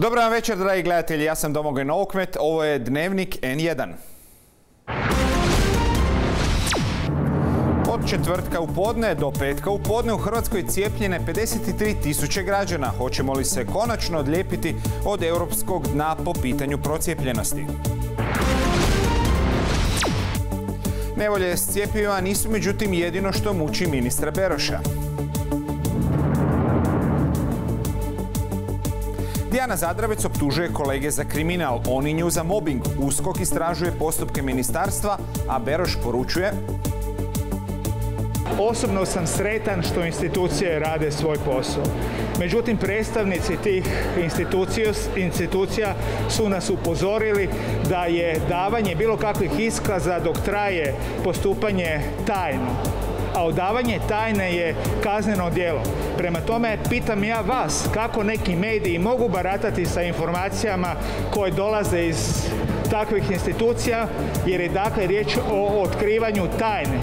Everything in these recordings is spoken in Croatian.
Dobar vam večer, dragi gledatelji, ja sam Domagoj Novokmet, ovo je Dnevnik N1. Od četvrtka u podne do petka u podne u Hrvatskoj cijepljene 53.000 građana. Hoćemo li se konačno odlijepiti od europskog dna po pitanju procijepljenosti? Nevolje s cjepivima nisu međutim jedino što muči ministra Beroša. Dijana Zadravec optužuje kolege za kriminal, oni nju za mobing. USKOK istražuje postupke ministarstva, a Beroš poručuje: Osobno sam sretan što institucije rade svoj posao. Međutim, predstavnici tih institucija su nas upozorili da je davanje bilo kakvih iskaza dok traje postupanje tajno. A odavanje tajne je kazneno djelo. Prema tome, pitam ja vas kako neki mediji mogu baratati sa informacijama koje dolaze iz takvih institucija, jer je dakle riječ o otkrivanju tajne.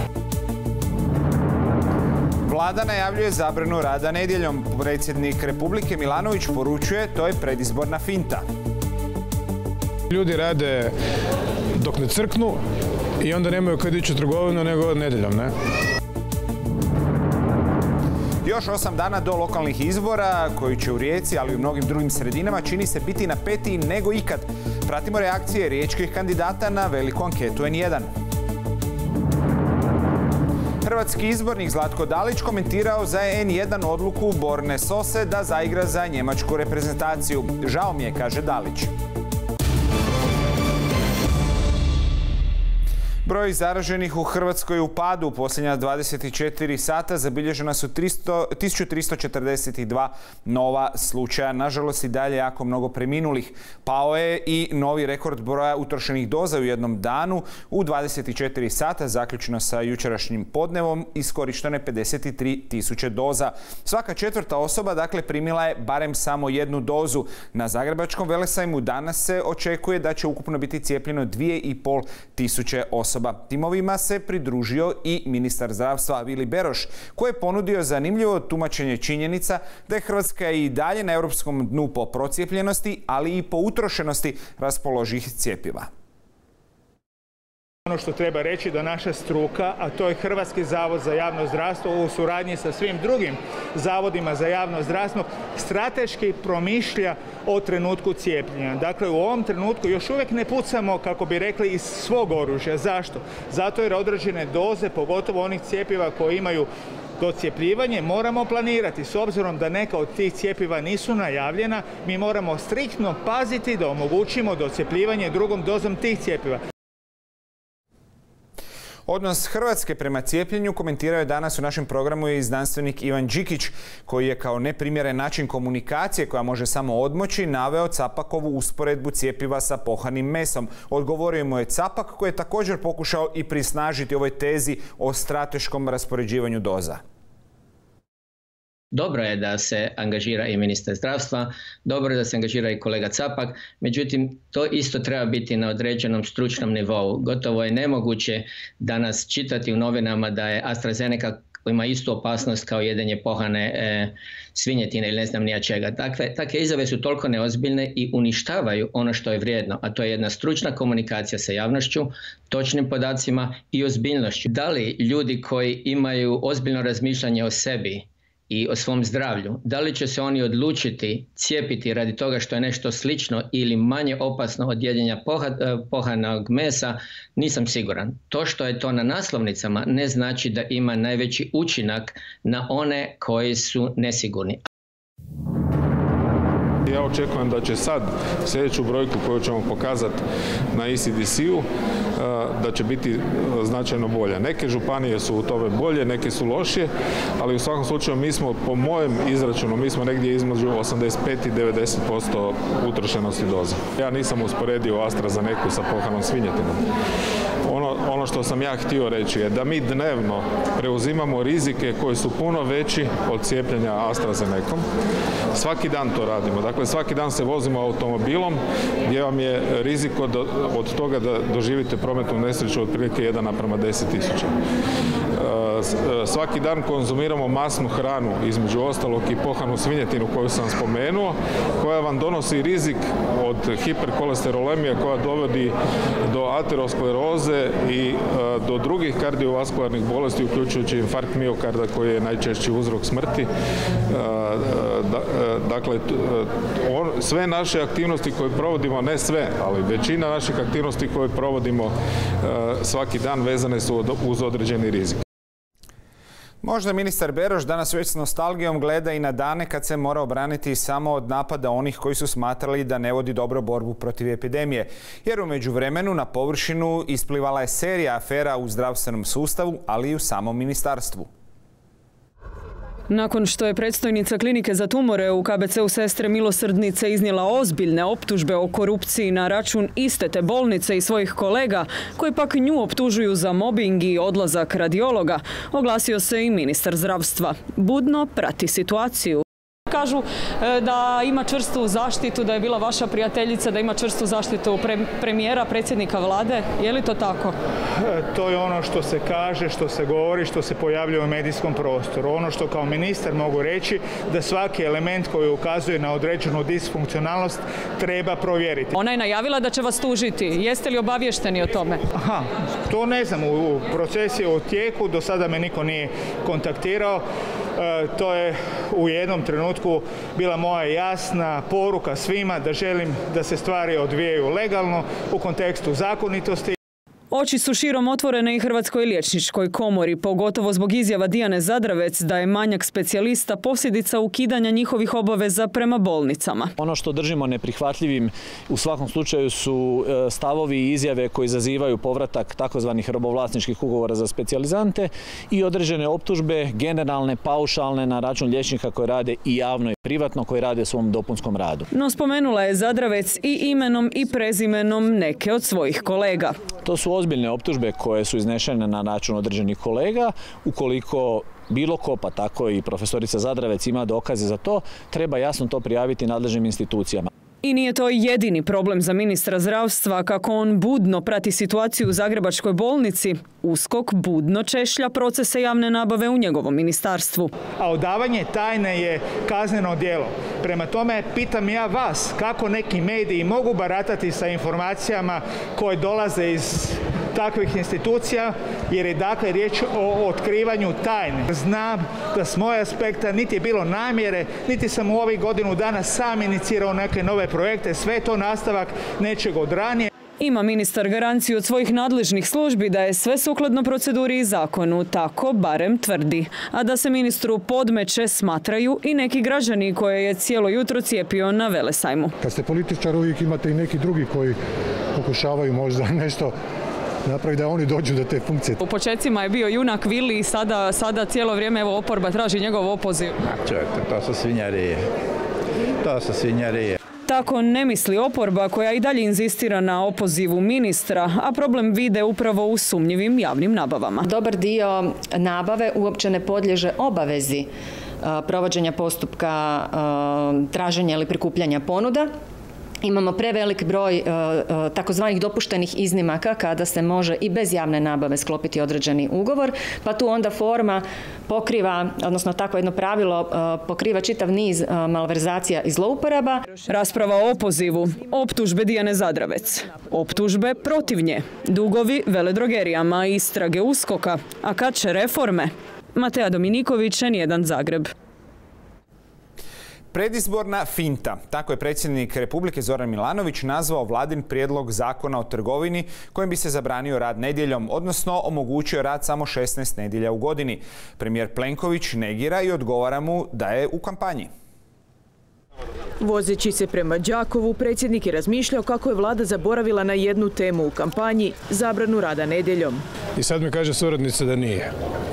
Vlada najavljuje zabranu rada nedjeljom. Predsjednik Republike Milanović poručuje to je predizborna finta. Ljudi rade dok ne crknu i onda nemaju kad ići u trgovinu nego nedjeljom, ne? Još 8 dana do lokalnih izbora, koji će u Rijeci, ali i u mnogim drugim sredinama, čini se biti napetiji nego ikad. Pratimo reakcije riječkih kandidata na veliku anketu N1. Hrvatski izbornik Zlatko Dalić komentirao za N1 odluku Borne Sose da zaigra za njemačku reprezentaciju. Žao mi je, kaže Dalić. Broj zaraženih u Hrvatskoj je u padu. U posljednja 24 sata zabilježena su 1342 nova slučaja. Nažalost, i dalje jako mnogo preminulih. Pao je i novi rekord broja utrošenih doza u jednom danu. U 24 sata, zaključno sa jučerašnjim podnevom, iskorišteno je 53.000 doza. Svaka četvrta osoba, dakle, primila je barem samo jednu dozu. Na Zagrebačkom velesajmu danas se očekuje da će ukupno biti cijepljeno 2.500 osoba. Timovima se pridružio i ministar zdravstva Vili Beroš, koji je ponudio zanimljivo tumačenje činjenica da je Hrvatska i dalje na europskom dnu po procijepljenosti, ali i po utrošenosti raspoloživih cjepiva. Ono što treba reći da naša struka, a to je Hrvatski zavod za javno zdravstvo u suradnji sa svim drugim zavodima za javno zdravstvo, strateški promišlja o trenutku cijepljenja. Dakle, u ovom trenutku još uvijek ne pucamo, kako bi rekli, iz svog oružja. Zašto? Zato jer određene doze, pogotovo onih cjepiva koji imaju docjepljivanje, moramo planirati. S obzirom da neka od tih cjepiva nisu najavljena, mi moramo striktno paziti da omogućimo docjepljivanje drugom dozom tih cjepiva. Odnos Hrvatske prema cijepljenju komentirao je danas u našem programu i znanstvenik Ivan Đikić, koji je kao neprimjeren način komunikacije koja može samo odmoći naveo Capakovu usporedbu cjepiva sa pohanim mesom. Odgovorio mu je Capak, koji je također pokušao i prisnažiti ovoj tezi o strateškom raspoređivanju doza. Dobro je da se angažira i ministar zdravstva, dobro je da se angažira i kolega Capak, međutim to isto treba biti na određenom stručnom nivou. Gotovo je nemoguće danas čitati u novinama da je AstraZeneca ima istu opasnost kao jedenje pohane svinjetine ili ne znam nija čega. Takve izjave su toliko neozbiljne i uništavaju ono što je vrijedno, a to je jedna stručna komunikacija sa javnošću, točnim podacima i ozbiljnošću. Da li ljudi koji imaju ozbiljno razmišljanje o sebi i o svom zdravlju, da li će se oni odlučiti cijepiti radi toga što je nešto slično ili manje opasno od jedenja pohanog mesa, nisam siguran. To što je to na naslovnicama ne znači da ima najveći učinak na one koji su nesigurni. Ja očekujem da će sad sljedeću brojku koju ćemo pokazati na ECDC-u da će biti značajno bolje. Neke županije su u tome bolje, neke su lošije, ali u svakom slučaju mi smo, po mojem izračunu, mi smo negdje između 85 i 90% utrošenosti doza. Ja nisam usporedio AstraZenecu sa pohanom svinjetinom. ono što sam ja htio reći je da mi dnevno preuzimamo rizike koji su puno veći od cijepljenja AstraZenecom. Svaki dan to radimo. Dakle, svaki dan se vozimo automobilom gdje vam je rizik od toga da doživite prometnu nesreću otprilike 1:10.000. Svaki dan konzumiramo masnu hranu, između ostalog i pohanu svinjetinu koju sam spomenuo, koja vam donosi rizik od hiperkolesterolemije koja dovodi do ateroskleroze i do drugih kardiovaskularnih bolesti, uključujući infarkt miokarda koji je najčešći uzrok smrti. Dakle, sve naše aktivnosti koje provodimo, ne sve, ali većina naših aktivnosti koje provodimo svaki dan vezane su uz određeni rizik. Možda ministar Beroš danas već s nostalgijom gleda i na dane kad se mora obraniti samo od napada onih koji su smatrali da ne vodi dobro borbu protiv epidemije. Jer u međuvremenu na površinu isplivala je serija afera u zdravstvenom sustavu, ali i u samom ministarstvu. Nakon što je predstojnica klinike za tumore u KBC-u Sestre Milosrdnice iznijela ozbiljne optužbe o korupciji na račun iste te bolnice i svojih kolega, koji pak nju optužuju za mobing i odlazak radiologa, oglasio se i ministar zdravstva. Budno prati situaciju. Kažu da ima čvrstu zaštitu, da je bila vaša prijateljica, da ima čvrstu zaštitu premijera, predsjednika vlade. Je li to tako? To je ono što se kaže, što se govori, što se pojavljuje u medijskom prostoru. Ono što kao ministar mogu reći da svaki element koji ukazuje na određenu disfunkcionalnost treba provjeriti. Ona je najavila da će vas tužiti. Jeste li obavješteni o tome? To ne znam. Proces je u tijeku, do sada me niko nije kontaktirao. To je u jednom trenutku bila moja jasna poruka svima da želim da se stvari odvijaju legalno u kontekstu zakonitosti. Oči su širom otvorene i Hrvatskoj liječničkoj komori, pogotovo zbog izjava Dijane Zadravec da je manjak specijalista posljedica ukidanja njihovih obaveza prema bolnicama. Ono što držimo neprihvatljivim u svakom slučaju su stavovi i izjave koji izazivaju povratak takozvanih robovlasničkih ugovora za specijalizante i određene optužbe, generalne, paušalne na račun liječnika koji rade i javno i privatno, koji rade u svom dopunskom radu. No spomenula je Zadravec i imenom i prezimenom neke od svojih kolega. To su ozbiljne optužbe koje su iznešene na račun određenih kolega. Ukoliko bilo ko, pa tako i profesorica Zadravec, ima dokaze za to, treba jasno to prijaviti nadležnim institucijama. I nije to jedini problem za ministra zdravstva. Kako on budno prati situaciju u Zagrebačkoj bolnici, USKOK budno češlja procese javne nabave u njegovom ministarstvu. A odavanje tajne je kazneno djelo. Prema tome, pitam ja vas kako neki mediji mogu baratati sa informacijama koje dolaze iz takvih institucija, jer je dakle riječ o otkrivanju tajne. Znam da s mojeg aspekta niti je bilo namjere, niti sam u ovih godinu dana sam inicirao neke nove projekte, sve je to nastavak nečeg od ranije. Ima ministar garanciju od svojih nadležnih službi da je sve sukladno proceduri i zakonu, tako barem tvrdi. A da se ministru podmeće smatraju i neki građani koje je cijelo jutro cijepio na Velesajmu. Kad ste političar uvijek imate i neki drugi koji pokušavaju možda nešto napraviti da oni dođu do te funkcije. U početcima je bio junak Vili i sada cijelo vrijeme evo oporba traži njegov opoziv. Čujete, to su svinjarije. To su svinjarije. Tako ne misli oporba koja i dalje inzistira na opozivu ministra, a problem vide upravo u sumnjivim javnim nabavama. Dobar dio nabave uopće ne podliježe obavezi provođenja postupka traženja ili prikupljanja ponuda. Imamo prevelik broj takozvanih dopuštenih iznimaka kada se može i bez javne nabave sklopiti određeni ugovor, pa tu onda forma pokriva, odnosno takvo jedno pravilo pokriva čitav niz malverzacija i zlouporaba. Rasprava o opozivu, optužbe Dijane Zadravec, optužbe protiv nje, dugovi veledrogerijama, istrage USKOK-a, a kad će reforme? Matea Dominiković, N1 Zagreb. Predizborna finta, tako je predsjednik Republike Zoran Milanović nazvao vladin prijedlog zakona o trgovini kojim bi se zabranio rad nedjeljom, odnosno omogućio rad samo 16 nedjelja u godini. Premijer Plenković negira i odgovara mu da je u kampanji. Vozeći se prema Đakovu, predsjednik je razmišljao kako je vlada zaboravila na jednu temu u kampanji, zabranu rada nedjeljom. I sad mi kaže suradnica da nije.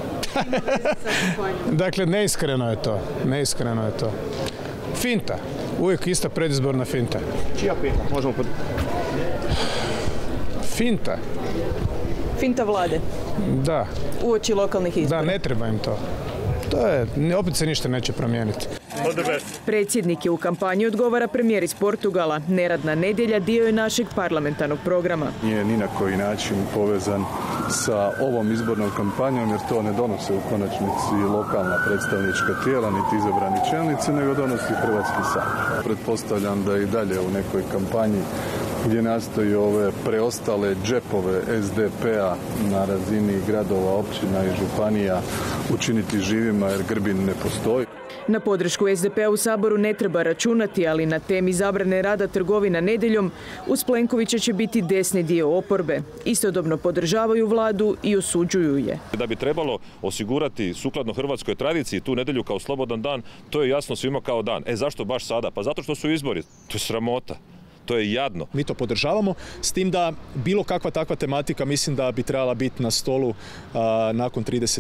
Dakle, neiskreno je to. Neiskreno je to. Finta. Uvijek ista predizborna finta. Čija finta? Možemo Finta. Finta vlade? Da. Uoči lokalnih izbora? Da, ne treba im to. Opet se ništa neće promijeniti. Predsjednik je u kampanji, odgovara premijer iz Portugala. Neradna nedjelja dio je našeg parlamentarnog programa. Nije ni na koji način povezan sa ovom izbornom kampanjom, jer to ne donose u konačnici lokalna predstavnička tijela, niti izabrani čelnici, nego donosi Hrvatski sabor. Pretpostavljam da i dalje u nekoj kampanji gdje nastoji ove preostale džepove SDP-a na razini gradova, općina i županija učiniti živima, jer Grbin ne postoji. Na podršku SDP-a u Saboru ne treba računati, ali na temi zabrane rada trgovina nedjeljom uz Plenkovića će biti desni dio oporbe. Istodobno podržavaju vladu i osuđuju je. Da bi trebalo osigurati sukladno hrvatskoj tradiciji tu nedjelju kao slobodan dan, to je jasno svima kao dan. Zašto baš sada? Pa zato što su izbori. To je sramota. To je jadno. Mi to podržavamo, s tim da bilo kakva takva tematika mislim da bi trebala biti na stolu nakon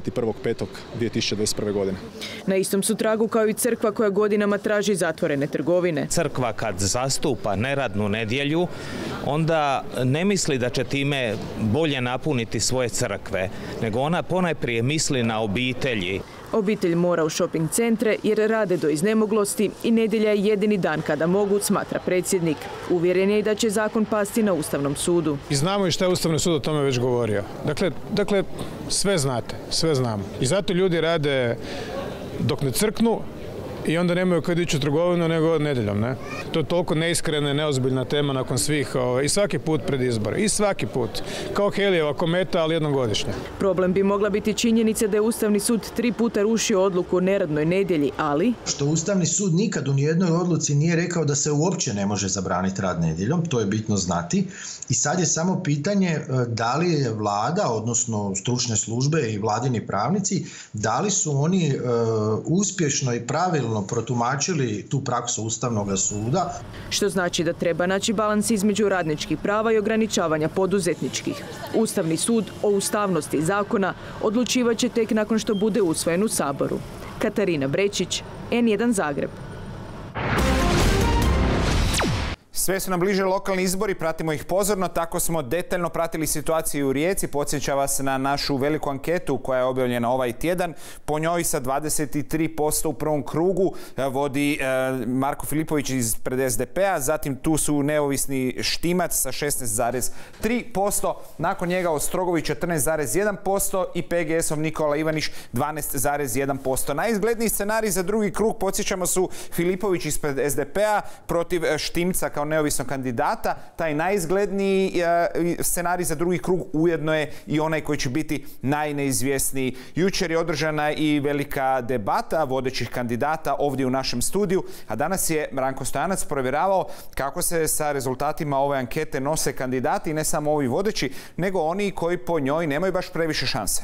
31.5.2021. godine. Na istom su tragu kao i crkva koja godinama traži zatvorene trgovine. Crkva kad zastupa neradnu nedjelju, onda ne misli da će time bolje napuniti svoje crkve, nego ona ponajprije misli na obitelji. Obitelj mora u shopping centre jer rade do iznemoglosti i nedjelja je jedini dan kada mogu, smatra predsjednik. Uvjeren je i da će zakon pasti na Ustavnom sudu. I znamo i što je Ustavni sud o tome već govorio. Dakle, sve znate, sve znamo. I zato ljudi rade dok ne crknu i onda nemaju kad ići u trgovinu nego nedjeljom, ne? To je toliko neiskrena i neozbiljna tema nakon svih i svaki put pred izbore. I svaki put. Kao Helijeva kometa, ali jednom godišnje. Problem bi mogla biti činjenica da je Ustavni sud 3 puta rušio odluku o neradnoj nedjelji, ali... Što Ustavni sud nikad u nijednoj odluci nije rekao da se uopće ne može zabraniti rad nedjeljom, to je bitno znati. I sad je samo pitanje da li je vlada, odnosno stručne službe i vladini pravnici, da li su oni uspješno i pravilno protumačili tu praksu Ustavnog suda. Što znači da treba naći balans između radničkih prava i ograničavanja poduzetničkih. Ustavni sud o ustavnosti zakona odlučivat će tek nakon što bude usvojen u Saboru. Katarina Brečić, N1 Zagreb. Sve su nam bliže lokalni izbori, pratimo ih pozorno, tako smo detaljno pratili situaciju u Rijeci. Podsjeća vas na našu veliku anketu koja je objavljena ovaj tjedan. Po njoj sa 23% u prvom krugu vodi Marko Filipović ispred SDP-a, zatim tu su neovisni Štimac sa 16,3%, nakon njega Ostrogović 14,1% i PGS-ov Nikola Ivaniš 12,1%. Najizgledniji scenarij za drugi krug, podsjećamo, su Filipović ispred SDP-a protiv Štimca kao neovisnog kandidata. Taj najizgledniji scenarij za drugi krug ujedno je i onaj koji će biti najneizvjesniji. Jučer je održana i velika debata vodećih kandidata ovdje u našem studiju, a danas je Ranko Stojanac provjeravao kako se sa rezultatima ove ankete nose kandidati, i ne samo ovi vodeći, nego oni koji po njoj nemaju baš previše šanse.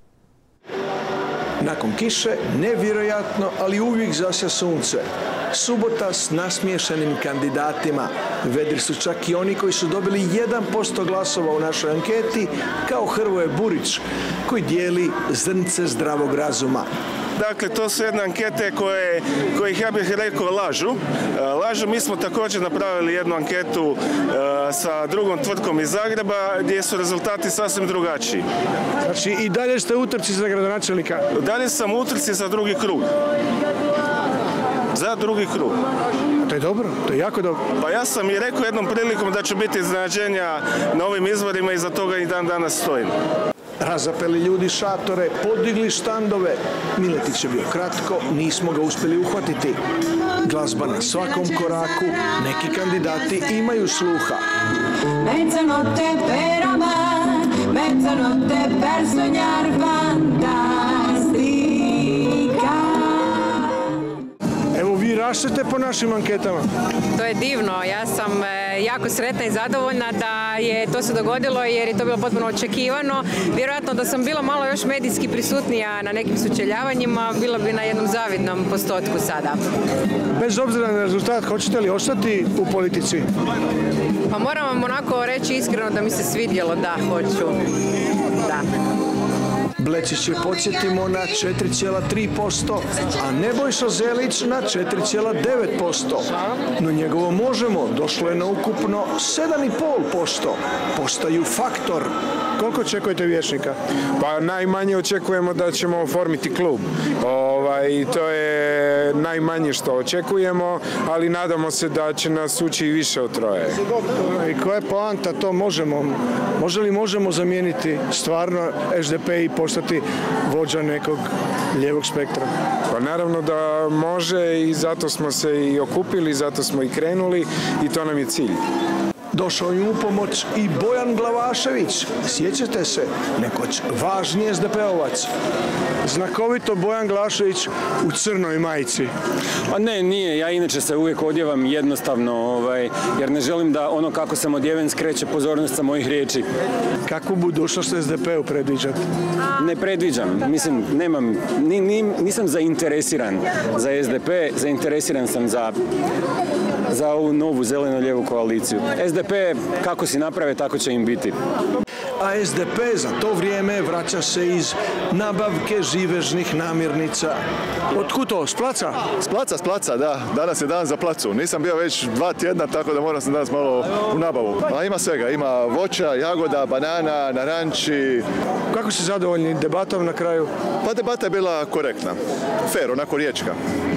Nakon kiše, nevjerojatno, ali uvijek zasja sunce. Subota s nasmiješanim kandidatima. Vedri su čak i oni koji su dobili 1% glasova u našoj anketi, kao Hrvoje Burić, koji dijeli zrnce zdravog razuma. Dakle, to su jedne ankete kojih ja bih rekao lažu. Mi smo također napravili jednu anketu sa drugom tvrtkom iz Zagreba gdje su rezultati sasvim drugačiji. Znači i dalje ste u utrci za gradonačelnika? Dalje sam u utrci za drugi krug. Za drugi krug. To je dobro, to je jako dobro. Pa ja sam i rekao jednom prilikom da će biti iznenađenja na ovim izborima i za toga i dan danas stojim. Razapeli ljudi šatore, podigli štandove. Miletić je bio kratko, nismo ga uspjeli uhvatiti. Glazba na svakom koraku, neki kandidati imaju sluha. Mezzanotte per amar, mezzanotte per sognar fantastica. Evo vi rastete po našim anketama. To je divno, ja sam jako sretna i zadovoljna da je to se dogodilo jer je to bilo potpuno očekivano. Vjerojatno da sam bila malo još medijski prisutnija na nekim sučeljavanjima, bila bi na jednom zavidnom postotku sada. Bez obzira na rezultat, hoćete li ostati u politici? Pa moram vam onako reći iskreno da mi se svidjelo, da, hoću. Da. Blečić je, podsjetimo, na 4,3%, a Nebojša Zelić na 4,9%. No njegovo Možemo došlo je na ukupno 7,5%. Postaju faktor. Koliko očekujete Vijećnika? Pa najmanje očekujemo da ćemo oformiti klub. I to je najmanje što očekujemo, ali nadamo se da će nas ući i više od troje. I koja je poanta to Možemo? Može li Možemo zamijeniti stvarno SDP i postati vođa nekog lijevog spektra? Pa naravno da može i zato smo se i okupili, zato smo i krenuli i to nam je cilj. Došao im u pomoć i Bojan Glavašević. Sjećate se, nekoć važni SDP-ovac. Znakovito Bojan Glavašević u crnoj majici. Pa ne, nije. Ja inače se uvijek odjevam jednostavno, jer ne želim da ono kako sam odjeven skreće pozornost sa mojih riječi. Kakvu budućnost SDP-u predviđate? Ne predviđam. Mislim, nisam zainteresiran za SDP, zainteresiran sam za ovu novu zeleno-lijevu koaliciju. SDP, kako si naprave, tako će im biti. A SDP za to vrijeme vraća se iz nabavke živežnih namirnica. Otkud to? S placa? S placa, da. Danas je dan za placu. Nisam bio već 2 tjedna, tako da moram sam danas malo u nabavu. A ima svega. Ima voća, jagoda, banana, naranči. Kako si zadovoljni debatom na kraju? Pa debata je bila korektna. Fair, onako riječka.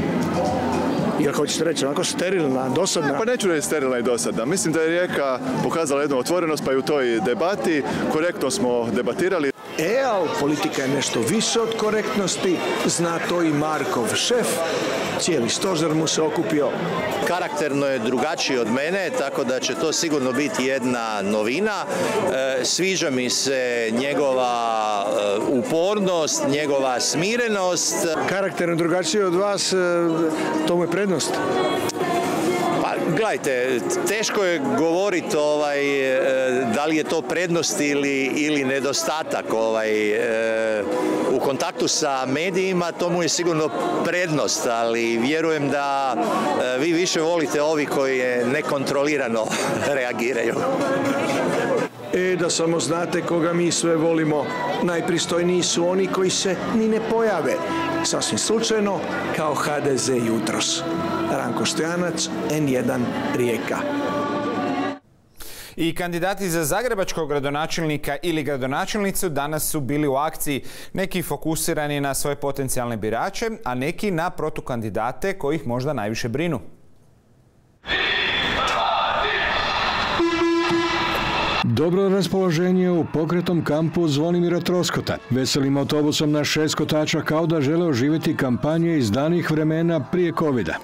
Jel hoćete reći, onako sterilna, dosadna? Pa neću reći sterilna i dosadna. Mislim da je Rijeka pokazala jednu otvorenost, pa i u toj debati. Korektno smo debatirali. Ali politika je nešto više od korektnosti, zna to i Markov šef. Cijeli stožer mu se okupio. Karakterno je drugačiji od mene, tako da će to sigurno biti jedna novina. Sviđa mi se njegova upornost, njegova smirenost. Karakterno drugačiji od vas, to mu je prednost. Pa, gledajte, teško je govoriti da li je to prednost ili nedostatak. U kontaktu sa medijima to mu je sigurno prednost, ali vjerujem da vi više volite ovi koji nekontrolirano reagiraju. Da samo znate koga mi sve volimo, najpristojniji su oni koji se ni ne pojave. Sasvim slučajno, kao HDZ jutros. Ranko Stojanac, N1 Rijeka. I kandidati za zagrebačkog gradonačelnika ili gradonačelnicu danas su bili u akciji, neki fokusirani na svoje potencijalne birače, a neki na protukandidate koji ih možda najviše brinu. Dobro raspoloženje u pokretnom kampu Zvonimira Troskota. Veselim autobusom na 6 kotača kao da žele oživjeti kampanje iz danih vremena prije covida.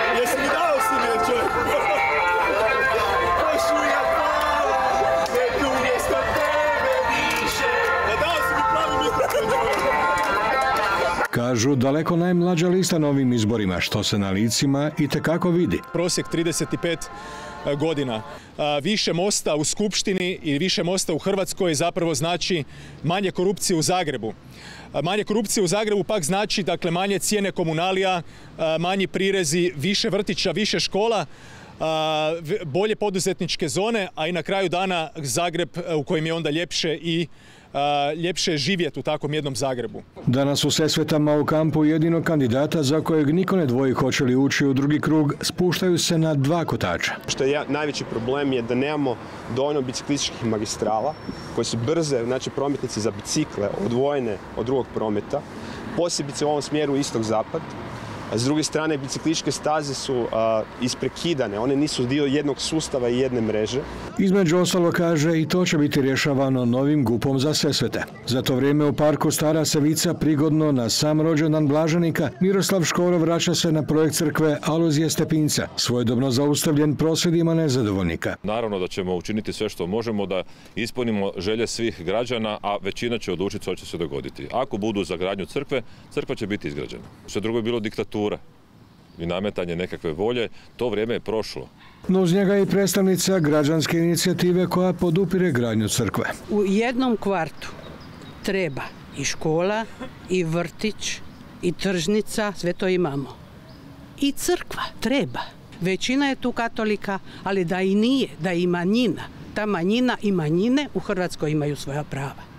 Kažu daleko najmlađa lista na ovim izborima, što se na licima itekako vidi. Prosjek 35 godina. Više mosta u Skupštini i više mosta u Hrvatskoj zapravo znači manje korupcije u Zagrebu. Manje korupcije u Zagrebu pak znači dakle manje cijene komunalija, manji prirezi, više vrtića, više škola, bolje poduzetničke zone, a i na kraju dana Zagreb u kojem je onda ljepše živjeti u takvom jednom Zagrebu. Danas u Sesvetama u kampu jedinog kandidata za kojeg niko ne dvoji hoće li ući u drugi krug spuštaju se na 2 kotača. Što je najveći problem je da nemamo dovoljno biciklističkih magistrala koje su brze, znači prometnice za bicikle odvojene od drugog prometa, posebice u ovom smjeru istok-zapad. S druge strane, biciklističke staze su isprekidane, one nisu dio jednog sustava i jedne mreže. Između ostalo kaže i to će biti rješavano novim GUP-om za Sesvete. Za to vrijeme u parku Stara Savica prigodno na sam rođendan blaženika Miroslav Škoro vraća se na projekt crkve Alojzija Stepinca, svojedobno zaustavljen prosvjedima nezadovoljnika. Naravno da ćemo učiniti sve što možemo da ispunimo želje svih građana, a većina će odlučiti što će se dogoditi. Ako budu za gradnju crkve, crkva će biti izgrađena. Sve drugo je bilo diktatura i nametanje nekakve volje, to vrijeme je prošlo. No uz njega je i predstavnica građanske inicijative koja podupire gradnju crkve. U jednom kvartu treba i škola, i vrtić, i tržnica, sve to imamo. I crkva treba. Većina je tu katolika, ali da i nije, da i manjina. Ta manjina i manjine u Hrvatskoj imaju svoja prava.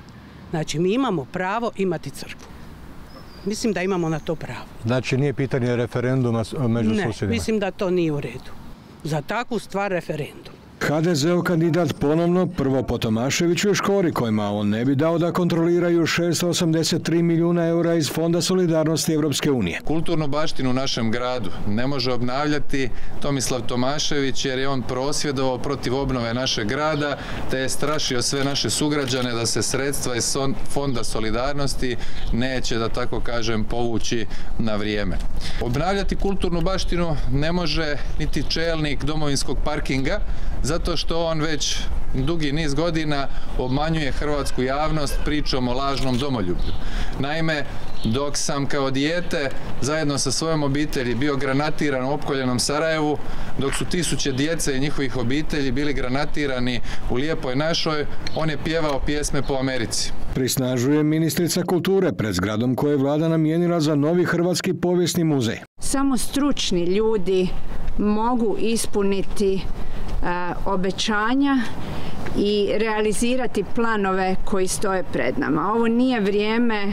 Znači, mi imamo pravo imati crkvu. Mislim da imamo na to pravo. Znači, nije pitanje referenduma među susjedima? Ne, mislim da to nije u redu. Za takvu stvar referendum. HDZ-ov kandidat ponovno prvo po Tomaševiću i Škori, kojima on ne bi dao da kontroliraju 683 milijuna eura iz Fonda solidarnosti Europske unije. Kulturnu baštinu u našem gradu ne može obnavljati Tomislav Tomašević jer je on prosvjedovao protiv obnove našeg grada te je strašio sve naše sugrađane da se sredstva iz Fonda solidarnosti neće, da tako kažem, povući na vrijeme. Obnavljati kulturnu baštinu ne može niti čelnik domovinskog parkinga, zato što on već dugi niz godina obmanjuje hrvatsku javnost pričom o lažnom domoljublju. Naime, dok sam kao dijete zajedno sa svojom obitelji bio granatiran u opkoljenom Sarajevu, dok su tisuće djece i njihovih obitelji bili granatirani u Lijepoj našoj, on je pjevao pjesme po Americi. Prisnažuje ministrica kulture pred zgradom koje je vlada namijenila za novi Hrvatski povijesni muzej. Samo stručni ljudi mogu ispuniti obećanja i realizirati planove koji stoje pred nama. Ovo nije vrijeme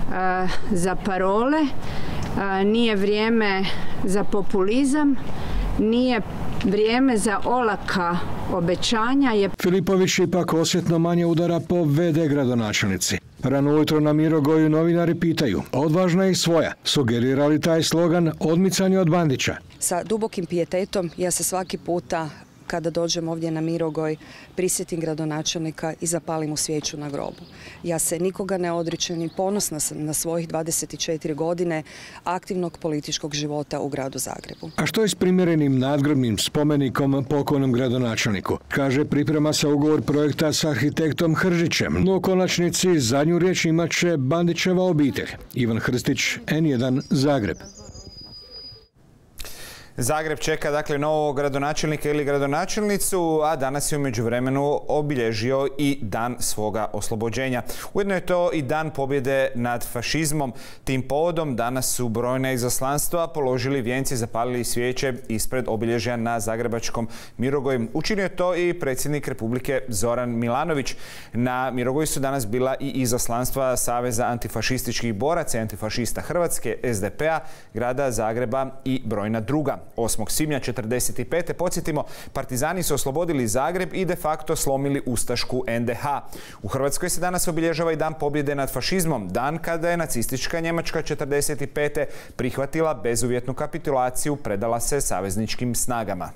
za parole, nije vrijeme za populizam, nije vrijeme za olaka obećanja. Filipović ipak osjetno manje udara po VD gradonačelnici. Rano ujutro na Mirogoju novinari pitaju, odvažna je i svoja, sugerira li taj slogan odmicanje od Bandića? Sa dubokim pijetetom ja se svaki puta kada dođem ovdje na Mirogoj prisjetim gradonačelnika i zapalim mu svijeću na grobu. Ja se nikoga ne odričem i ponosna sam na svojih 24 godine aktivnog političkog života u gradu Zagrebu. A što je s primjerenim nadgrobnim spomenikom pokojnom gradonačelniku? Kaže, priprema se ugovor projekta s arhitektom Hržićem, no u konačnici zadnju riječ imat će Bandićeva obitelj. Ivan Hrstić, N1, Zagreb. Zagreb čeka dakle novog gradonačelnika ili gradonačelnicu, a danas je u međuvremenu obilježio i dan svoga oslobođenja. Ujedno je to i dan pobjede nad fašizmom. Tim povodom danas su brojna izaslanstva položili vijenci, zapalili svijeće ispred obilježja na zagrebačkom Mirogoju. Učinio je to i predsjednik Republike Zoran Milanović. Na Mirogoju su danas bila i izaslanstva Saveza antifašističkih boraca i antifašista Hrvatske, SDP-a, grada Zagreba i brojna druga. 8. svibnja 1945. podsjetimo, partizani su oslobodili Zagreb i de facto slomili ustašku NDH. U Hrvatskoj se danas obilježava i dan pobjede nad fašizmom, dan kada je nacistička Njemačka 1945. prihvatila bezuvjetnu kapitulaciju, predala se savezničkim snagama.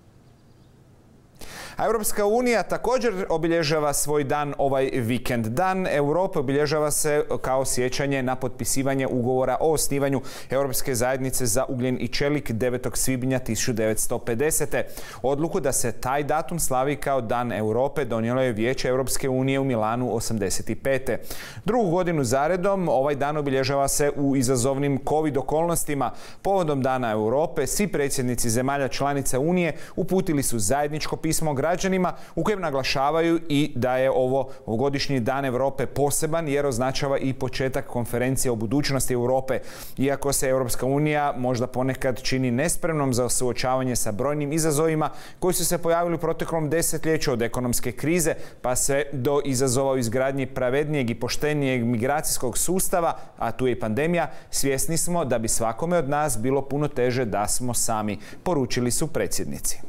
A Europska unija također obilježava svoj dan ovaj vikend. Dan Europe obilježava se kao sjećanje na potpisivanje ugovora o osnivanju Europske zajednice za ugljen i čelik 9. svibnja 1950. Odluku da se taj datum slavi kao Dan Europe donijelo je Vijeće Europske unije u Milanu 1985. Drugu godinu zaredom ovaj dan obilježava se u izazovnim COVID okolnostima. Povodom Dana Europe svi predsjednici zemalja članica Unije uputili su zajedničko pismo građanima u kojem naglašavaju i da je ovogodišnji Dan Europe poseban jer označava i početak konferencije o budućnosti Europe. Iako se Europska unija možda ponekad čini nespremnom za suočavanje sa brojnim izazovima koji su se pojavili u proteklom desetljeću od ekonomske krize pa sve do izazova u izgradnji pravednijeg i poštenijeg migracijskog sustava, a tu je i pandemija, svjesni smo da bi svakome od nas bilo puno teže da smo sami, poručili su predsjednici.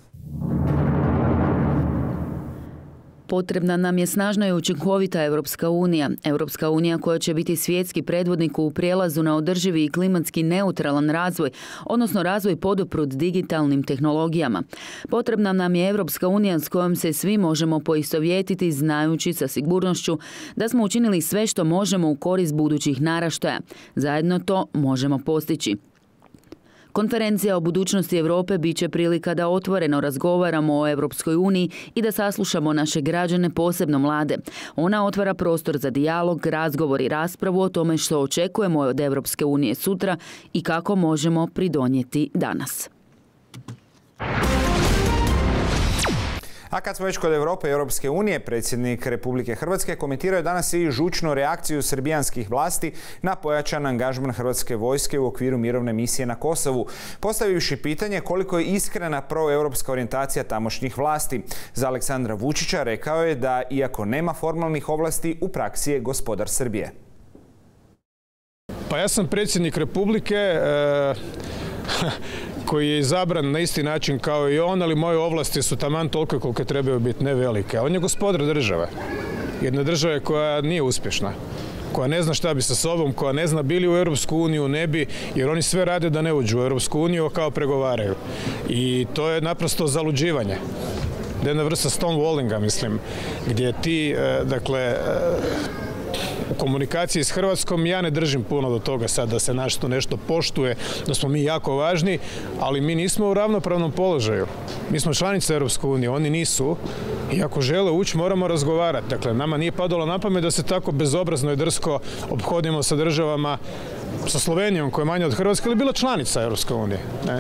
Potrebna nam je snažna i učinkovita Europska unija. Europska unija koja će biti svjetski predvodnik u prijelazu na održivi i klimatski neutralan razvoj, odnosno razvoj poduprut digitalnim tehnologijama. Potrebna nam je Europska unija s kojom se svi možemo poistovjetiti znajući sa sigurnošću da smo učinili sve što možemo u korist budućih naraštaja. Zajedno to možemo postići. Konferencija o budućnosti Europe bit će prilika da otvoreno razgovaramo o Europskoj uniji i da saslušamo naše građane, posebno mlade. Ona otvara prostor za dijalog, razgovor i raspravu o tome što očekujemo od Europske unije sutra i kako možemo pridonijeti danas. A kad smo već kod Europe i Europske unije, predsjednik Republike Hrvatske komentirao je danas i žučnu reakciju srbijanskih vlasti na pojačan angažman hrvatske vojske u okviru mirovne misije na Kosovu, postavivši pitanje koliko je iskrena proeuropska orijentacija tamošnjih vlasti. Za Aleksandra Vučića rekao je da, iako nema formalnih ovlasti, u praksi je gospodar Srbije. Pa ja sam predsjednik Republike koji je izabran na isti način kao i on, ali moje ovlasti su taman toliko koliko trebaju biti, ne velike. On je gospodar države. Jedne države koja nije uspješna, koja ne zna šta bi sa sobom, koja ne zna bili u Europsku uniju, ne bi, jer oni sve rade da ne uđu u Europsku uniju, kao pregovaraju. I to je naprosto zaluđivanje. Jedna vrsta stonewallinga, mislim, gdje ti, dakle, u komunikaciji s Hrvatskom ja ne držim puno do toga sad da se nešto poštuje, da smo mi jako važni, ali mi nismo u ravnopravnom položaju. Mi smo članice Europske unije, oni nisu i ako žele ući moramo razgovarati. Dakle, nama nije padalo na pamet da se tako bezobrazno i drsko ophodimo sa državama, sa Slovenijom koja je manja od Hrvatske, ili bila članica Europske unije.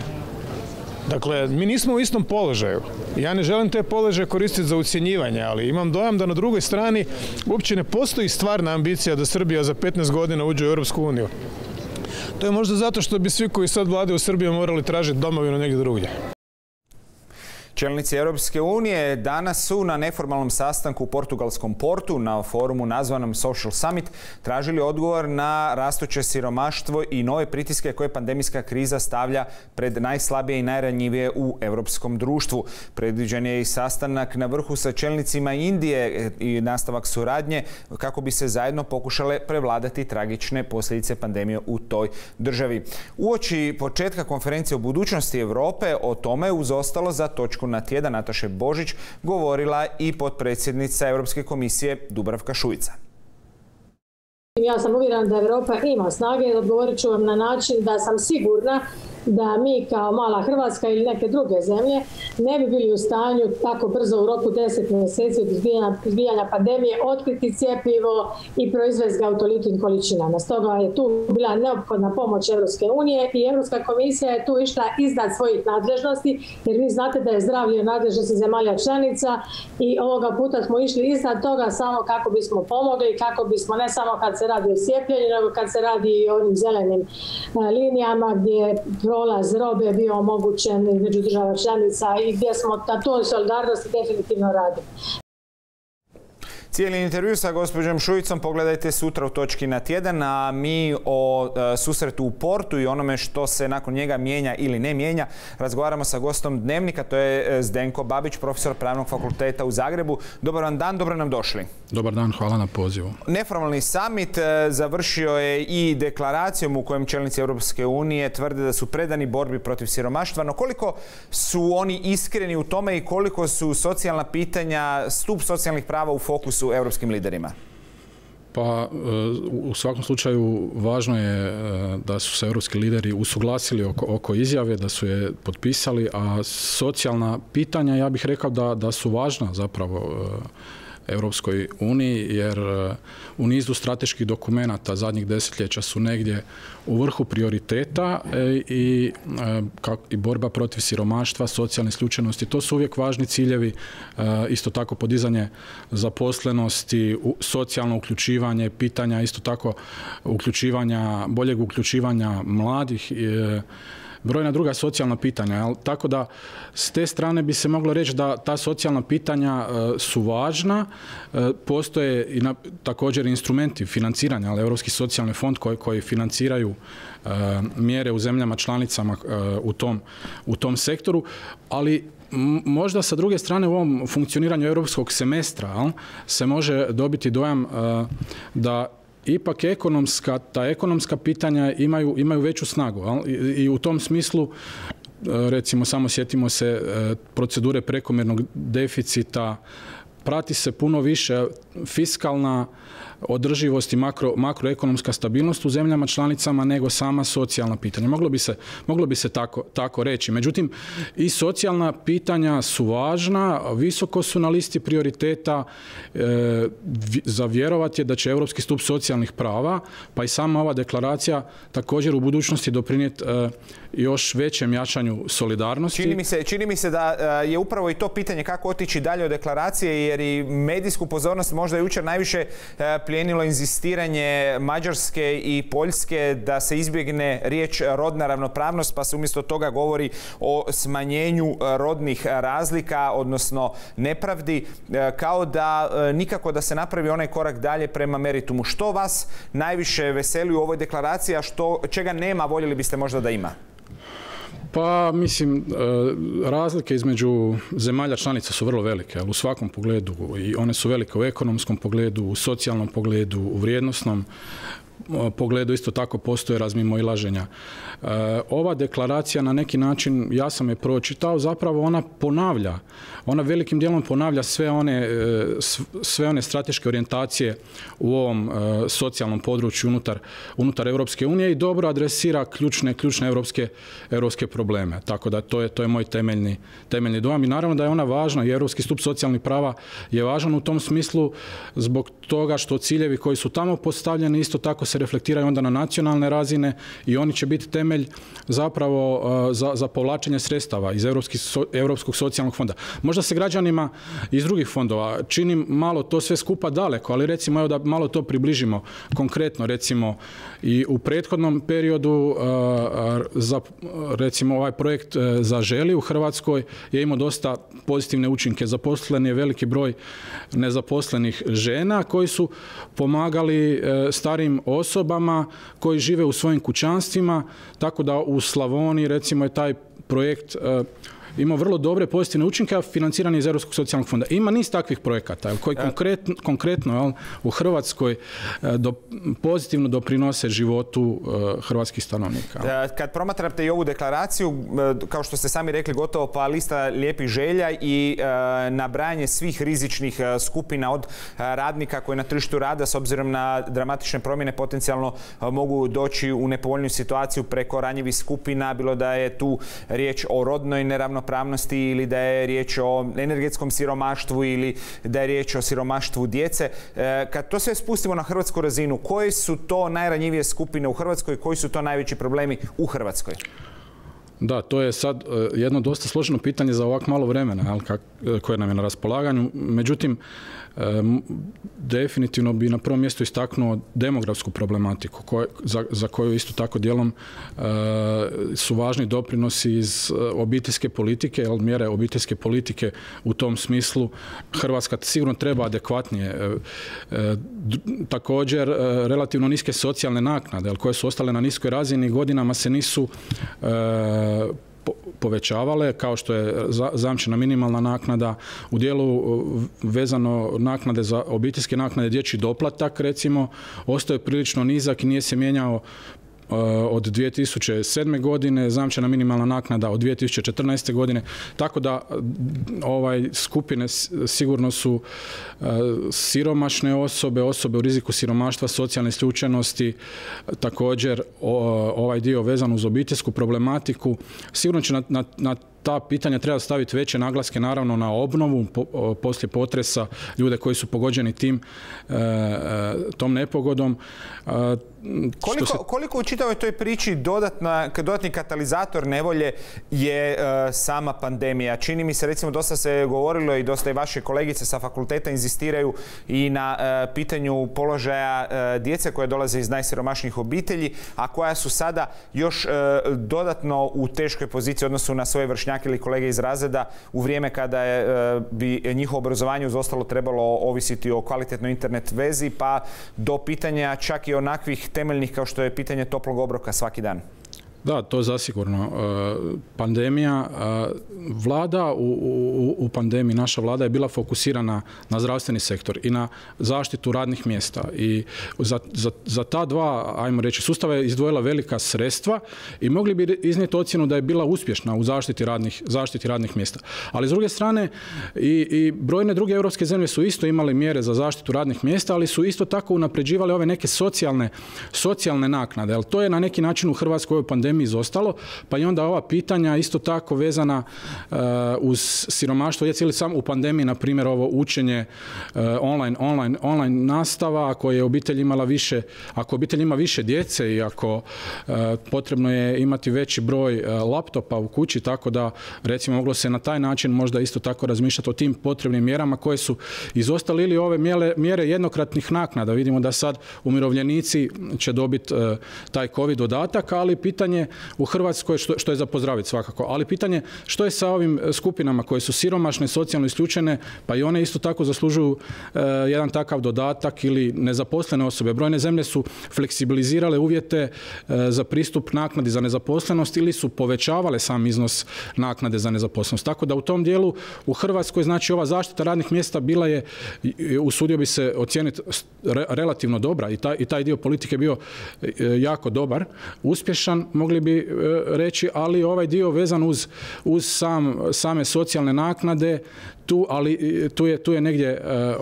Dakle, mi nismo u istom položaju. Ja ne želim te položaje koristiti za ucjenjivanje, ali imam dojam da na drugoj strani uopće ne postoji stvarna ambicija da Srbija za 15 godina uđe u Europsku uniju. To je možda zato što bi svi koji sad vlade u Srbiji morali tražiti domovinu negdje drugdje. Čelnici Europske unije danas su na neformalnom sastanku u portugalskom Portu na forumu nazvanom Social Summit tražili odgovor na rastuće siromaštvo i nove pritiske koje pandemijska kriza stavlja pred najslabije i najranjivije u europskom društvu. Predviđen je i sastanak na vrhu sa čelnicima Indije i nastavak suradnje kako bi se zajedno pokušale prevladati tragične posljedice pandemije u toj državi. Uoči početka konferencije o budućnosti Europe o tome uz ostalo za točku na tjedan Nataše Božić govorila i potpredsjednica Europske komisije Dubravka Šuica. Ja sam uvjerena da Europa ima snage i odgovorit ću vam na način da sam sigurna da mi kao mala Hrvatska ili neke druge zemlje ne bi bili u stanju tako brzo u roku 10 mjeseci od izbijanja pandemije otkriti cjepivo i proizvesti ga u tolikim količinama. Stoga je tu bila neophodna pomoć Europske unije i Europska komisija je tu išla iznad svojih nadležnosti, jer vi znate da je zdravlje u nadležnosti zemalja članica i ovoga puta smo išli iznad toga samo kako bismo pomogli, kako bismo ne samo kad se radi o cijepljenju, nego kad se radi i o onim zelenim linijama gdje prolaz robe bio omogućen između država članica i gdje smo na toj solidarnosti definitivno radili. Cijeli intervju sa gospođom Šuicom pogledajte sutra u točki na tjedan, a mi o susretu u Portu i onome što se nakon njega mijenja ili ne mijenja razgovaramo sa gostom Dnevnika, to je Zdenko Babić, profesor Pravnog fakulteta u Zagrebu. Dobar vam dan, dobro nam došli. Dobar dan, hvala na pozivu. Neformalni summit završio je i deklaracijom u kojem čelnici Europske unije tvrde da su predani borbi protiv siromaštva, no koliko su oni iskreni u tome i koliko su socijalna pitanja, stup socijalnih prava u fokusu europskim liderima? Pa u svakom slučaju važno je da su se europski lideri usuglasili oko izjave, da su je potpisali, a socijalna pitanja ja bih rekao da su važna zapravo Europskoj uniji, jer u nizu strateških dokumenata zadnjih desetljeća su negdje u vrhu prioriteta i borba protiv siromaštva, socijalne isključenosti. To su uvijek važni ciljevi, isto tako podizanje zaposlenosti, socijalno uključivanje, pitanja isto tako boljeg uključivanja mladih, brojna druga socijalna pitanja. Tako da s te strane bi se moglo reći da ta socijalna pitanja su važna. Postoje i također instrumenti financiranja, ali Europski socijalni fond koji financiraju mjere u zemljama članicama u tom sektoru, ali možda sa druge strane u ovom funkcioniranju europskog semestra se može dobiti dojam da ipak ta ekonomska pitanja imaju veću snagu. I u tom smislu, recimo samo sjetimo se procedure prekomjernog deficita, prati se puno više fiskalna održivost i makroekonomska stabilnost u zemljama članicama nego sama socijalna pitanja. Moglo bi se tako reći. Međutim, i socijalna pitanja su važna, visoko su na listi prioriteta. Za vjerovat je da će Europski stup socijalnih prava, pa i sama ova deklaracija također u budućnosti doprinijeti još većem jačanju solidarnosti. Čini mi se da je upravo i to pitanje kako otići dalje od deklaracije, jer i medijsku pozornost možda jučer najviše plijenilo inzistiranje Mađarske i Poljske da se izbjegne riječ rodna ravnopravnost, pa se umjesto toga govori o smanjenju rodnih razlika, odnosno nepravdi, kao da nikako da se napravi onaj korak dalje prema meritumu. Što vas najviše veseli u ovoj deklaraciji, a čega nema, voljeli biste možda da ima? Pa mislim, razlike između zemalja članica su vrlo velike, ali u svakom pogledu, i one su velike u ekonomskom pogledu, u socijalnom pogledu, u vrijednosnom pogledu isto tako postoje razmimoilaženja. Ova deklaracija na neki način, ja sam je pročitao, zapravo ona velikim dijelom ponavlja sve one strateške orijentacije u ovom socijalnom području unutar Europske unije i dobro adresira ključne europske probleme. Tako da to je moj temeljni dojam i naravno da je ona važna i Europski stup socijalnih prava je važan u tom smislu zbog toga što ciljevi koji su tamo postavljeni isto tako se reflektiraju onda na nacionalne razine i oni će biti temelj zapravo za povlačenje sredstava iz Europskog socijalnog fonda. Možda se građanima iz drugih fondova čini malo to sve skupa daleko, ali recimo evo da malo to približimo konkretno, recimo i u prethodnom periodu za recimo ovaj projekt Zaželi u Hrvatskoj je imao dosta pozitivne učinke. Zaposlen je veliki broj nezaposlenih žena koji su pomagali starijim osobama koji žive u svojim kućanstvima, tako da u Slavoniji recimo je taj projekt imao vrlo dobre pozitivne učinke, a financiran je iz Europskog socijalnog fonda. Ima niz takvih projekata koji konkretno u Hrvatskoj pozitivno doprinose životu hrvatskih stanovnika. Kad promatrate i ovu deklaraciju, kao što ste sami rekli, gotovo pa lista lijepih želja i nabrajanje svih rizičnih skupina od radnika koji na tržištu rada s obzirom na dramatične promjene potencijalno mogu doći u nepovoljnu situaciju preko ranjivih skupina, bilo da je tu riječ o rodnoj neravnopravnosti ili da je riječ o energetskom siromaštvu ili da je riječ o siromaštvu djece. Kad to sve spustimo na hrvatsku razinu, koje su to najranjivije skupine u Hrvatskoj, koji su to najveći problemi u Hrvatskoj? Da, to je sad jedno dosta složeno pitanje za ovak malo vremena koje nam je na raspolaganju. Međutim, definitivno bi na prvom mjestu istaknuo demografsku problematiku za koju isto tako dijelom su važni doprinosi iz obiteljske politike, mjere obiteljske politike u tom smislu Hrvatska sigurno treba adekvatnije. Također, relativno niske socijalne naknade koje su ostale na niskoj razini godinama se nisu povećavale, kao što je zajamčena minimalna naknada, u dijelu vezano naknade za obiteljske naknade, dječji doplatak recimo, ostaje prilično nizak i nije se mijenjao od 2007. godine, zajamčena minimalna naknada od 2014. godine, tako da skupine sigurno su siromašne osobe u riziku siromaštva, socijalne isključenosti, također ovaj dio vezan uz obiteljsku problematiku. Sigurno će na ta pitanja treba staviti veće naglaske naravno na obnovu poslije potresa, ljude koji su pogođeni tom nepogodom. Koliko u čitavoj toj priči dodatni katalizator nevolje je sama pandemija? Čini mi se, recimo, dosta se govorilo i dosta i vaše kolegice sa fakulteta inzistiraju i na pitanju položaja djece koje dolaze iz najsiromašnijih obitelji, a koja su sada još dodatno u teškoj poziciji odnosu na svoje vršnjake ili kolege iz razreda u vrijeme kada bi njihovo obrazovanje uz ostalo trebalo ovisiti o kvalitetnoj internet vezi, pa do pitanja čak i onakvih temeljnih kao što je pitanje toplog obroka svaki dan. Da, to zasigurno. Pandemija, vlada u pandemiji, naša vlada je bila fokusirana na zdravstveni sektor i na zaštitu radnih mjesta. I za ta dva, ajmo reći, sustava je izdvojila velika sredstva i mogli bi iznijeti ocjenu da je bila uspješna u zaštiti radnih mjesta. Ali s druge strane i brojne druge europske zemlje su isto imale mjere za zaštitu radnih mjesta, ali su isto tako unapređivale ove neke socijalne naknade. Ali to je na neki način u Hrvatskoj ovoj pandemiji izostalo, pa i onda ova pitanja isto tako vezana uz siromaštvo, je cijeli sam u pandemiji, na primjer ovo učenje online nastava, ako je obitelj imala više, ako obitelj ima više djece i ako potrebno je imati veći broj laptopa u kući, tako da recimo moglo se na taj način možda isto tako razmišljati o tim potrebnim mjerama koje su izostale, ili ove mjere jednokratnih naknada. Vidimo da sad umirovljenici će dobiti taj COVID dodatak, ali pitanje u Hrvatskoj, što je za pozdraviti svakako, ali pitanje što je sa ovim skupinama koje su siromašne, socijalno isključene, pa i one isto tako zaslužuju jedan takav dodatak, ili nezaposlene osobe. Brojne zemlje su fleksibilizirale uvjete za pristup naknadi za nezaposlenost ili su povećavale sam iznos naknade za nezaposlenost. Tako da u tom dijelu u Hrvatskoj, znači, ova zaštita radnih mjesta bila je, usudio bi se ocijeniti, relativno dobra i taj dio politike bio jako dobar, uspješan, mogli bi reći, ali ovaj dio vezan uz same socijalne naknade, tu je negdje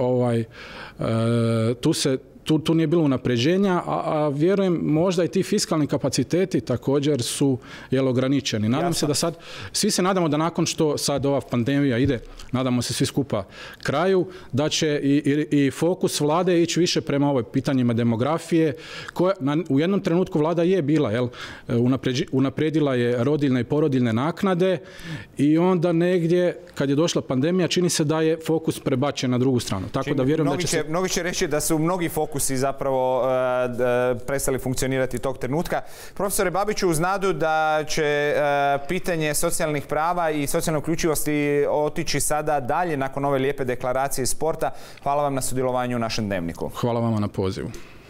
tu nije bilo unapređenja, a vjerujem možda i ti fiskalni kapaciteti također su ograničeni. Nadam se da sad, svi se nadamo da nakon što sad ova pandemija ide, nadamo se svi skupa kraju, da će i fokus vlade ići više prema ovoj pitanjima demografije, koja u jednom trenutku vlada je bila, unaprijedila je rodiljne i porodiljne naknade i onda negdje kad je došla pandemija čini se da je fokus prebačen na drugu stranu. Tako da vjerujem da će se... Mnogi će reći da su mnogi fokusi zapravo prestali funkcionirati tog trenutka. Profesore Babiću, uz nadu da će pitanje socijalnih prava i socijalne uključivosti otići sada dalje nakon ove lijepe deklaracije sporta, hvala vam na sudjelovanju u našem Dnevniku. Hvala vama na pozivu.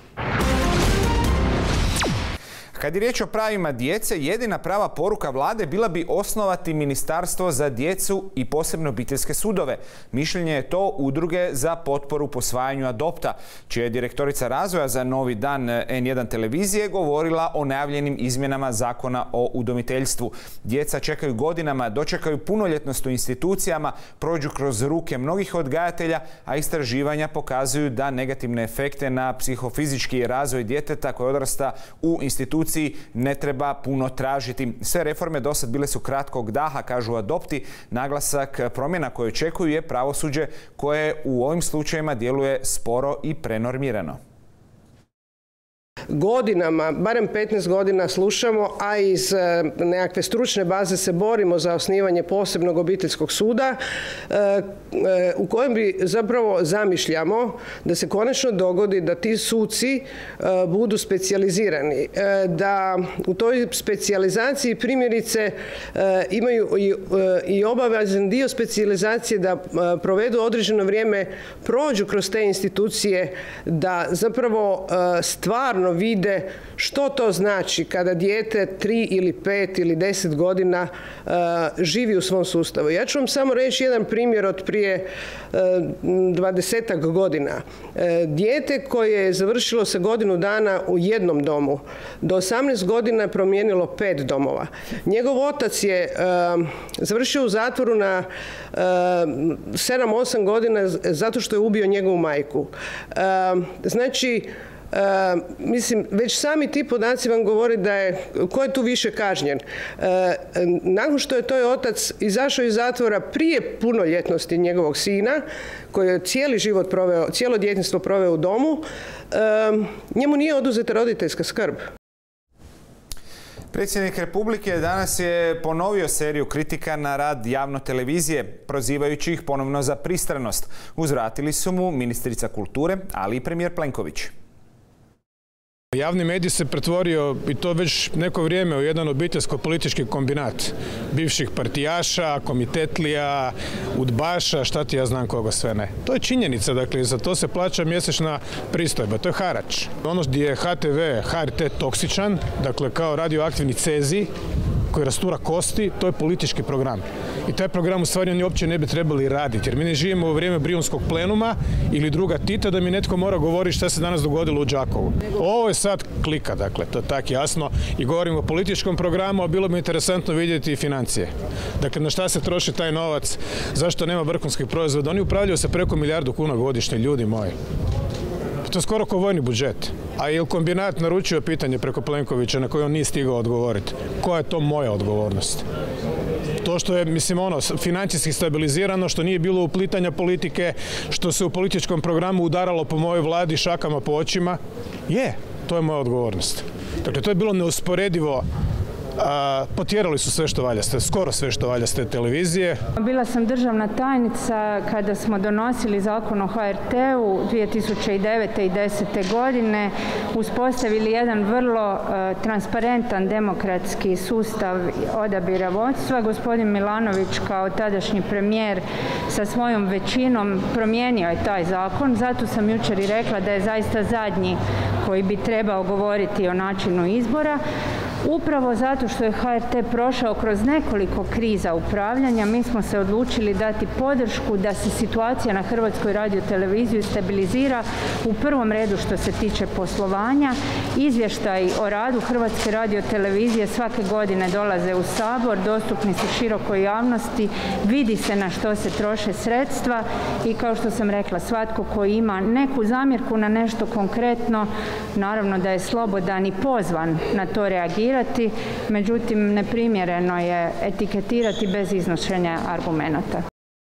Kad je riječ o pravima djece, jedina prava poruka vlade bila bi osnovati Ministarstvo za djecu i posebne obiteljske sudove. Mišljenje je to Udruge za potporu posvajanju Adopta, čija je direktorica razvoja za Novi dan N1 televizije govorila o najavljenim izmjenama Zakona o udomiteljstvu. Djeca čekaju godinama, dočekaju punoljetnost u institucijama, prođu kroz ruke mnogih odgajatelja, a istraživanja pokazuju da negativne efekte na psihofizički razvoj djeteta koje odrasta u instituciji ne treba puno tražiti. Sve reforme do sad bile su kratkog daha, kažu Adopti. Naglasak promjena koje očekuju je pravosuđe koje u ovim slučajevima djeluje sporo i prenormirano. Godinama, barem 15 godina slušamo, a iz nekakve stručne baze se borimo za osnivanje posebnog obiteljskog suda u kojem bi zapravo zamišljamo da se konačno dogodi da ti suci budu specijalizirani, da u toj specijalizaciji primjerice imaju i obavezan dio specijalizacije da provedu određeno vrijeme, prođu kroz te institucije, da zapravo stvarno vide što to znači kada dijete 3 ili 5 ili 10 godina živi u svom sustavu. Ja ću vam samo reći jedan primjer od prije 20-ak godina. Dijete koje je završilo sa godinu dana u jednom domu, do 18 godina je promijenilo 5 domova. Njegov otac je završio u zatvoru na 7-8 godina zato što je ubio njegovu majku. Znači, mislim, već sami ti podaci vam govore da je, ko je tu više kažnjen. Nakon što je taj otac izašao iz zatvora prije punoljetnosti njegovog sina, koji je cijeli život proveo, cijelo djetinjstvo proveo u domu, njemu nije oduzeta roditeljska skrb. Predsjednik Republike danas je ponovio seriju kritika na rad javne televizije, prozivajući ih ponovno za pristranost. Uzvratili su mu ministrica kulture, ali i premijer Plenković. Javni medij se pretvorio, i to već neko vrijeme, u jedan obiteljsko-politički kombinat bivših partijaša, komitetlija, udbaša, šta ti ja znam koga sve ne. To je činjenica, dakle, za to se plaća mjesečna pristojba, to je harač. Ono gdje je HTV, HRT toksičan, dakle kao radioaktivni cezij, koji rastura kosti, to je politički program. I taj program u stvari oni uopće ne bi trebali raditi, jer mi ne živimo u vrijeme Brijunskog plenuma ili druga Tita da mi netko mora govoriti šta se danas dogodilo u Đakovu. Ovo je sad klika, dakle, to je tako jasno i govorimo o političkom programu, a bilo bi interesantno vidjeti i financije. Dakle, na šta se troši taj novac, zašto nema vrhunskih proizvoda, oni upravljaju sa preko 1 milijardu kuna godišnje, ljudi moji. To je skoro kao vojni budžet. A je li kombinat naručio pitanje preko Plenkovića na koje on nije stigao odgovoriti? Koja je to moja odgovornost? To što je, mislim, financijski stabilizirano, što nije bilo uplitanja politike, što se u političkom programu udaralo po mojoj vladi šakama po očima, to je moja odgovornost. Dakle, to je bilo neusporedivo. Potjerali su sve što valja, skoro sve što valja s te televizije. Bila sam državna tajnica kada smo donosili zakon o HRT-u 2009. i 2010. godine, uspostavili jedan vrlo transparentan demokratski sustav odabira vodstva. Gospodin Milanović kao tadašnji premijer sa svojom većinom promijenio je taj zakon, zato sam jučer i rekla da je zaista zadnji koji bi trebao govoriti o načinu izbora. Upravo zato što je HRT prošao kroz nekoliko kriza upravljanja, mi smo se odlučili dati podršku da se situacija na Hrvatskoj radioteleviziji stabilizira u prvom redu što se tiče poslovanja. Izvještaj o radu Hrvatske radiotelevizije svake godine dolaze u Sabor, dostupni su širokoj javnosti, vidi se na što se troše sredstva i kao što sam rekla, svatko koji ima neku zamjerku na nešto konkretno, naravno da je slobodan i pozvan na to reagirati. Međutim, neprimjereno je etiketirati bez iznošenja argumenata.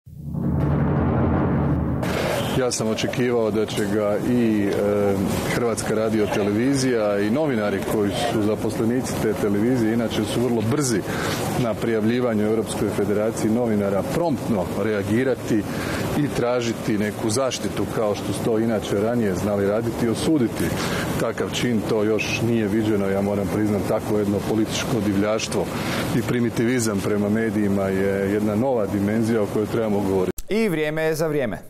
Ja sam očekivao da će ga i Hrvatska radiotelevizija i novinari koji su zaposlenici te televizije, inače su vrlo brzi na prijavljivanju Europskoj federaciji novinara, promptno reagirati i tražiti neku zaštitu kao što su to inače ranije znali raditi i osuditi. Takav čin to još nije viđeno, ja moram priznati, takvo jedno političko divljaštvo i primitivizam prema medijima je jedna nova dimenzija o kojoj trebamo govoriti. I vrijeme je za vrijeme.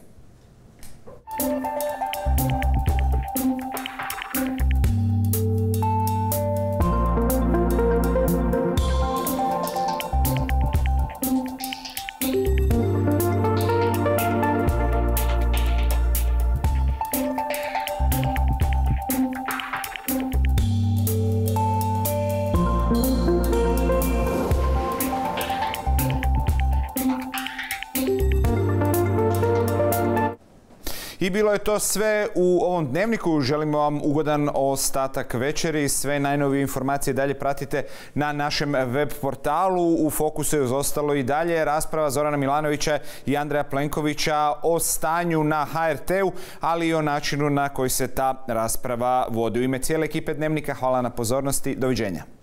I bilo je to sve u ovom dnevniku. Želimo vam ugodan ostatak večeri. Sve najnovije informacije dalje pratite na našem web portalu. U fokusu je ostalo i dalje rasprava Zorana Milanovića i Andreja Plenkovića o stanju na HRT-u, ali i o načinu na koji se ta rasprava vodi. U ime cijele ekipe dnevnika hvala na pozornosti. Doviđenja.